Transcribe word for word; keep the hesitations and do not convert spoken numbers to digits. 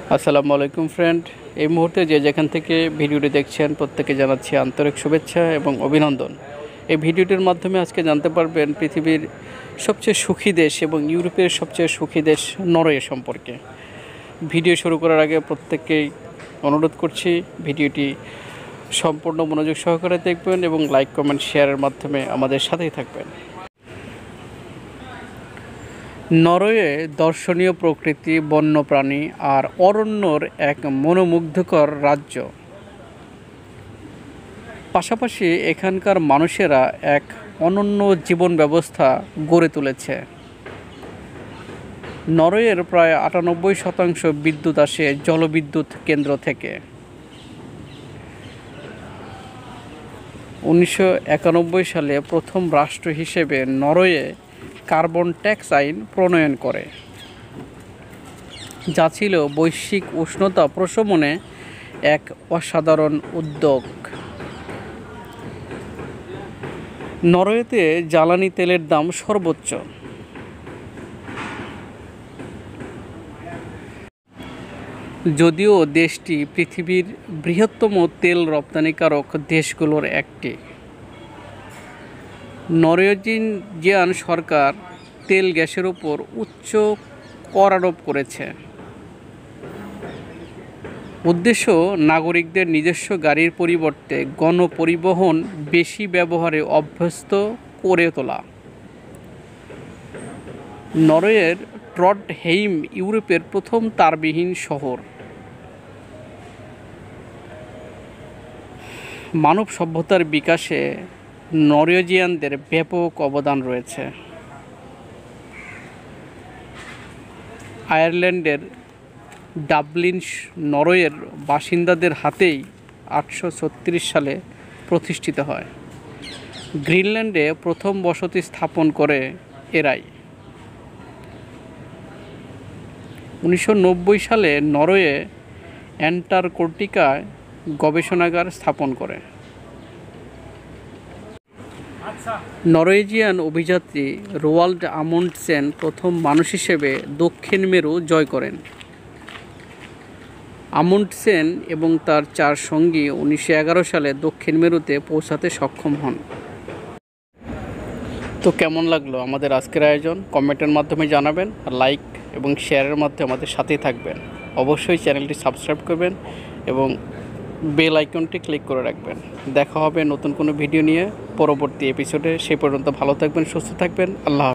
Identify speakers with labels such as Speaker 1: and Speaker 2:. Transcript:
Speaker 1: আসসালামু আলাইকুম ফ্রেন্ড। এই মুহূর্তে যে যেখান থেকে ভিডিওটি দেখছেন প্রত্যেকে জানাচ্ছি আন্তরিক শুভেচ্ছা এবং অভিনন্দন। এই ভিডিওটির মাধ্যমে আজকে জানতে পারবেন পৃথিবীর সবচেয়ে সুখী দেশ এবং ইউরোপের সবচেয়ে সুখী দেশ নরওয়ে সম্পর্কে। ভিডিও শুরু করার আগে প্রত্যেককেই অনুরোধ করছি ভিডিওটি সম্পূর্ণ মনোযোগ সহকারে দেখবেন এবং লাইক কমেন্ট শেয়ারের মাধ্যমে আমাদের সাথেই থাকবেন। নরওয়ে দর্শনীয় প্রকৃতি, বন্যপ্রাণী আর অরণ্যর এক মনোমুগ্ধকর রাজ্য। পাশাপাশি এখানকার মানুষেরা এক অনন্য জীবন ব্যবস্থা গড়ে তুলেছে। নরওয়ের প্রায় আটানব্বই শতাংশ বিদ্যুৎ আসে জলবিদ্যুৎ কেন্দ্র থেকে। উনিশশো একানব্বই সালে প্রথম রাষ্ট্র হিসেবে নরওয়ে কার্বন ট্যাক্স আইন প্রণয়ন করে, যা ছিল বৈশ্বিক উষ্ণতা প্রশমনে এক অসাধারণ উদ্যোগ। নরওয়েতে জ্বালানি তেলের দাম সর্বোচ্চ। যদিও দেশটি পৃথিবীর বৃহত্তম তেল রপ্তানিকারক দেশগুলোর একটি, নরওয়েজিয়ান সরকার তেল গ্যাসের উপর উচ্চ কর আরোপ করেছে। উদ্দেশ্য নাগরিকদের নিজস্ব গাড়ির পরিবর্তে গণপরিবহন বেশি ব্যবহারে অভ্যস্ত করে তোলা। নরওয়ের ট্রডহেইম ইউরোপের প্রথম তারবিহীন শহর। মানব সভ্যতার বিকাশে নরওয়েজিয়ানদের ব্যাপক অবদান রয়েছে। আয়ারল্যান্ডের ডাবলিন নরওয়ের বাসিন্দাদের হাতেই আটশো ছত্রিশ সালে প্রতিষ্ঠিত হয়। গ্রিনল্যান্ডে প্রথম বসতি স্থাপন করে এরাই। উনিশশো নব্বই সালে নরওয়ে অ্যান্টার্কটিকায় গবেষণাগার স্থাপন করে। নরওয়েজিয়ান অভিযাত্রী রোয়াল্ড আমুন্ডসেন প্রথম মানুষ হিসেবে দক্ষিণ মেরু জয় করেন। আমুন্ডসেন এবং তার চার সঙ্গী উনিশশো এগারো সালে দক্ষিণ মেরুতে পৌঁছাতে সক্ষম হন। তো কেমন লাগলো আমাদের আজকের আয়োজন? কমেন্টের মাধ্যমে জানাবেন, আর লাইক এবং শেয়ারের মাধ্যমে আমাদের সাথেই থাকবেন। অবশ্যই চ্যানেলটি সাবস্ক্রাইব করবেন এবং বেল আইকনটি ক্লিক করে রাখবেন। দেখা হবে নতুন কোনো ভিডিও নিয়ে পরবর্তী এপিসোডে। সেই পর্যন্ত ভালো থাকবেন, সুস্থ থাকবেন। আল্লাহ।